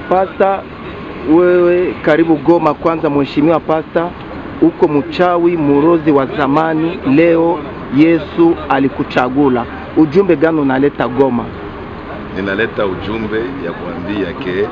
Pasta, wewe karibu Goma. Kwanza mheshimiwa Pasta, uko mchawi murozi wa zamani, leo Yesu alikuchagula. Ujumbe gani unaleta Goma? Ninaleta ujumbe ya kuambia ke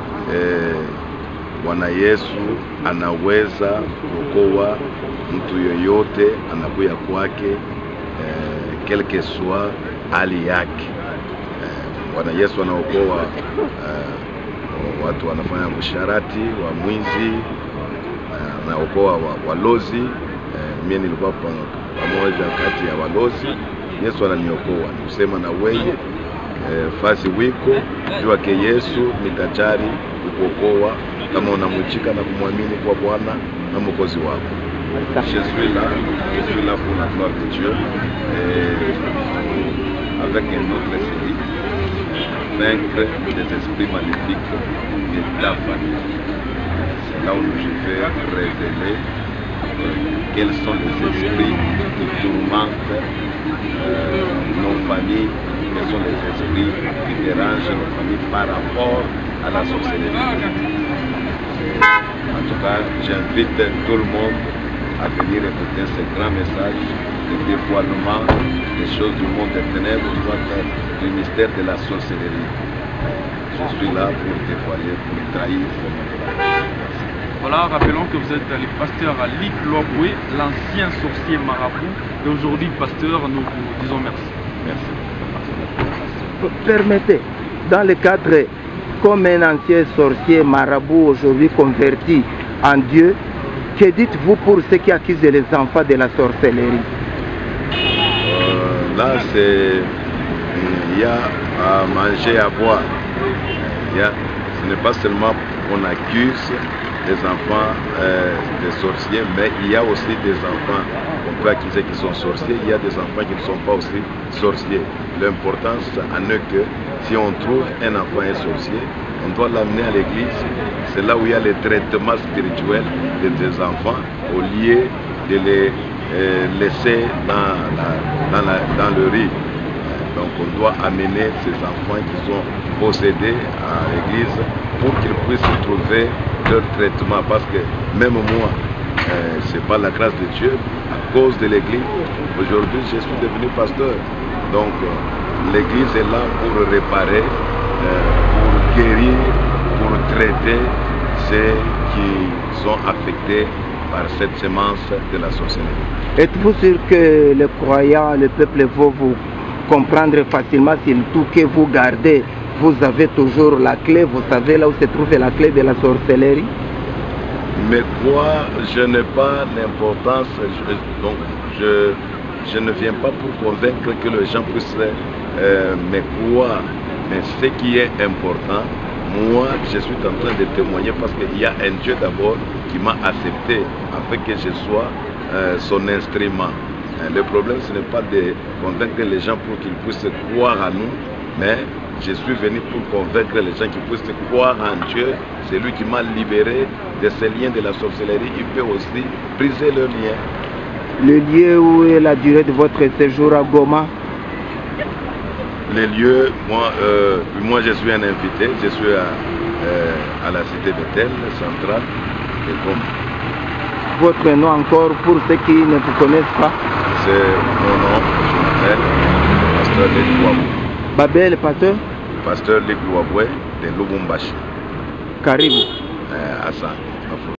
Bwana Yesu anaweza kuokoa mtu yoyote anakuya kwake, quelque soit hali yake. Bwana Yesu anaokoa watu wanafanya msharati wa mwizi, anaokoa walozi. Mimi nilikuwa pamoja kati ya walozi. Yesu ananiokoa. Kusema na wewe fasi wiko jua ke Yesu ni tayari kukuokoa kama unamwachika na kumwamini kwa Bwana na Mwokozi wako. Je suis là pour la gloire de Dieu, avec un autre série, vaincre des esprits maléfiques de ta famille. C'est là où je vais révéler quels sont les esprits qui tourmentent nos familles, quels sont les esprits qui dérangent nos familles par rapport à la sorcellerie. En tout cas, j'invite tout le monde à venir écouter ce grand message de dévoilement des choses du monde des ténèbres, du mystère de la sorcellerie. Je suis là pour dévoiler, pour trahir ce monde-là. Voilà, rappelons que vous êtes le pasteur Lick Louaboué, l'ancien sorcier marabout. Et aujourd'hui, pasteur, nous vous disons merci. Merci. Permettez, dans le cadre, comme un ancien sorcier marabout aujourd'hui converti en Dieu, que dites-vous pour ceux qui accusent les enfants de la sorcellerie? Là, il y a à manger, à boire. Ce n'est pas seulement qu'on accuse des enfants des sorciers, mais il y a aussi des enfants qu'on peut accuser qui sont sorciers. Il y a des enfants qui ne sont pas aussi sorciers. L'importance en est que si on trouve un enfant un sorcier, on doit l'amener à l'église. C'est là où il y a le traitement spirituel des enfants, au lieu de les laisser dans le riz. Donc on doit amener ces enfants qui sont possédés à l'église pour qu'ils puissent trouver leur traitement. Parce que même moi, c'est pas la grâce de Dieu, à cause de l'église, aujourd'hui je suis devenu pasteur. Donc l'église est là pour réparer, pour guérir, pour traiter ceux qui sont affectés par cette semence de la sorcellerie. Êtes-vous sûr que les croyants, le peuple vont vous comprendre facilement, surtout que vous gardez, vous avez toujours la clé, vous savez là où se trouve la clé de la sorcellerie? Mais quoi, je n'ai pas l'importance, donc je ne viens pas pour convaincre que les gens puissent me croire. Mais ce qui est important, moi je suis en train de témoigner parce qu'il y a un Dieu d'abord qui m'a accepté afin que je sois son instrument. Le problème, ce n'est pas de convaincre les gens pour qu'ils puissent croire à nous, mais je suis venu pour convaincre les gens qui puissent croire en Dieu. C'est lui qui m'a libéré de ces liens de la sorcellerie. Il peut aussi briser leurs liens. Le lieu où est la durée de votre séjour à Goma? Les lieux, moi je suis un invité, je suis à la cité Bethel, centrale de Goma. Votre nom encore pour ceux qui ne vous connaissent pas? C'est mon nom, je m'appelle Pasteur Lick Louaboué. Babel, pasteur? Pasteur Lick Louaboué de Lubumbashi. Karibu. Asante.